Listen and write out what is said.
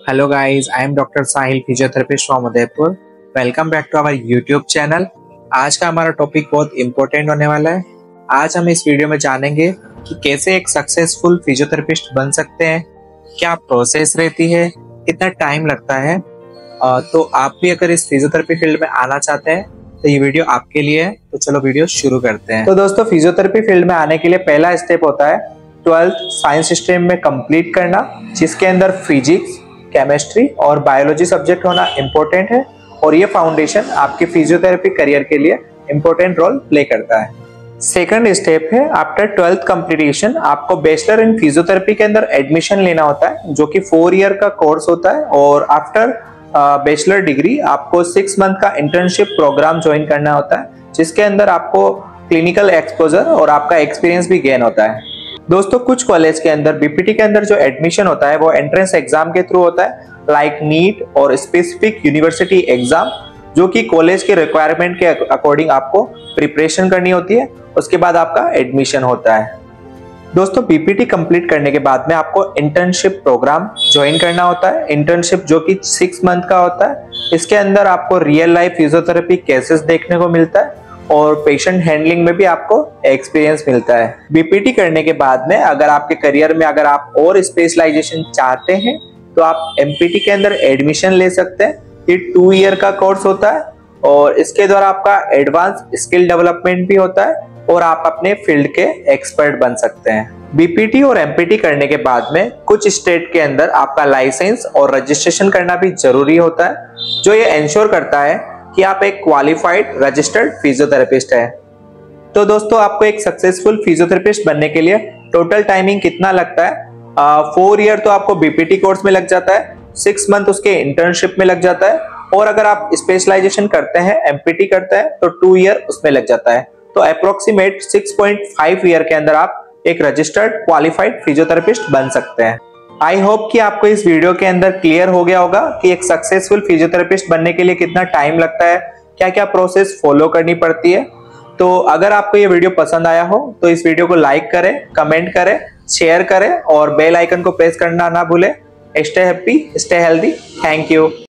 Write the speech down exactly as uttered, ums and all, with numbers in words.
Hello guys, I am doctor Sahil physiotherapist from Udaipur. Welcome back to our YouTube channel. आज का हमारा topic बहुत important होने वाला है। आज हम इस वीडियो में जानेंगे कि कैसे एक सक्सेसफुल फिजियोथेरेपिस्ट बन सकते हैं, क्या प्रोसेस रहती है, कितना टाइम लगता है। तो आप भी अगर इस फिजियोथेरेपी फील्ड में आना चाहते हैं तो ये वीडियो आपके लिए है। तो चलो वीडियो शुरू करते हैं। तो दोस्तों, फिजियोथेरेपी फील्ड में आने के लिए पहला स्टेप होता है ट्वेल्थ साइंस स्ट्रीम में कंप्लीट करना, जिसके अंदर फिजिक्स, केमिस्ट्री और बायोलॉजी सब्जेक्ट होना इम्पोर्टेंट है और ये फाउंडेशन आपके फिजियोथेरेपी करियर के लिए इम्पोर्टेंट रोल प्ले करता है। सेकंड स्टेप है आफ्टर ट्वेल्थ कंप्लीटेशन आपको बैचलर इन फिजियोथेरेपी के अंदर एडमिशन लेना होता है, जो कि फोर ईयर का कोर्स होता है। और आफ्टर बैचलर डिग्री आपको सिक्स मंथ का इंटर्नशिप प्रोग्राम ज्वाइन करना होता है, जिसके अंदर आपको क्लिनिकल एक्सपोजर और आपका एक्सपीरियंस भी गेन होता है। दोस्तों, कुछ कॉलेज के अंदर बीपीटी के अंदर जो एडमिशन होता है वो एंट्रेंस एग्जाम के थ्रू होता है, लाइक नीट और स्पेसिफिक यूनिवर्सिटी एग्जाम, जो कि कॉलेज के रिक्वायरमेंट के अकॉर्डिंग आपको प्रिपरेशन करनी होती है। उसके बाद आपका एडमिशन होता है। दोस्तों, बीपीटी कंप्लीट करने के बाद में आपको इंटर्नशिप प्रोग्राम ज्वाइन करना होता है, इंटर्नशिप जो कि सिक्स मंथ का होता है। इसके अंदर आपको रियल लाइफ फिजियोथेरेपी केसेस देखने को मिलता है और पेशेंट हैंडलिंग में भी आपको एक्सपीरियंस मिलता है। बीपीटी करने के बाद में अगर आपके करियर में अगर आप और स्पेशलाइजेशन चाहते हैं तो आप एमपीटी के अंदर एडमिशन ले सकते हैं। ये टू ईयर का कोर्स होता है और इसके द्वारा आपका एडवांस स्किल डेवलपमेंट भी होता है और आप अपने फील्ड के एक्सपर्ट बन सकते हैं। बीपीटी और एमपीटी करने के बाद में कुछ स्टेट के अंदर आपका लाइसेंस और रजिस्ट्रेशन करना भी जरूरी होता है, जो ये इंश्योर करता है कि आप एक क्वालिफाइड रजिस्टर्ड फिजियोथेरेपिस्ट है। तो दोस्तों, आपको एक सक्सेसफुल फिजियोथेरेपिस्ट बनने के लिए टोटल टाइमिंग कितना लगता है? फोर ईयर तो आपको बीपीटी कोर्स में लग जाता है, सिक्स मंथ उसके इंटर्नशिप में लग जाता है और अगर आप स्पेशलाइजेशन करते हैं, एमपीटी करते हैं, तो टू ईयर उसमें लग जाता है। तो approximate six point five year के अंदर आप एक रजिस्टर्ड क्वालिफाइड फिजियोथेरेपिस्ट बन सकते हैं। आई होप कि आपको इस वीडियो के अंदर क्लियर हो गया होगा कि एक सक्सेसफुल फिजियोथेरेपिस्ट बनने के लिए कितना टाइम लगता है, क्या क्या प्रोसेस फॉलो करनी पड़ती है। तो अगर आपको ये वीडियो पसंद आया हो तो इस वीडियो को लाइक करें, कमेंट करें, शेयर करें और बेल आइकन को प्रेस करना ना भूलें। Stay happy, stay healthy. Thank you.